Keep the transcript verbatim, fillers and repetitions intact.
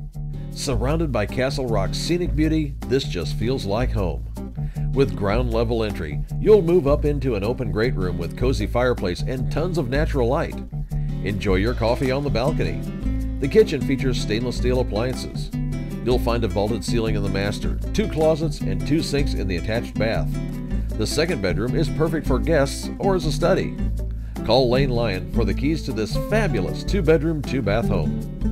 Surrounded by Castle Rock's scenic beauty, this just feels like home. With ground level entry, you'll move up into an open great room with cozy fireplace and tons of natural light. Enjoy your coffee on the balcony. The kitchen features stainless steel appliances. You'll find a vaulted ceiling in the master, two closets, and two sinks in the attached bath. The second bedroom is perfect for guests or as a study. Call Lane Lyon for the keys to this fabulous two-bedroom, two-bath home.